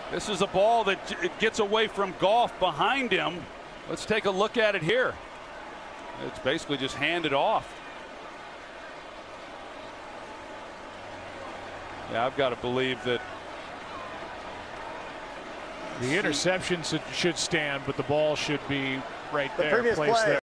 This is a ball that gets away from Goff behind him. Let's take a look at it here. It's basically just handed off. Yeah, I've got to believe that the interception should stand, but the ball should be right there, placed there.